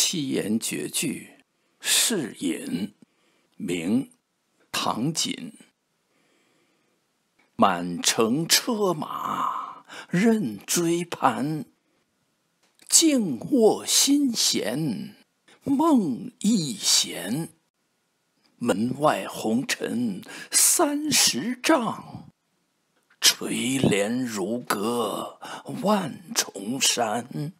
七言绝句《释隐》明唐瑾。满城车马任追盘，静卧心弦梦亦闲。门外红尘30丈，垂帘如隔万重山。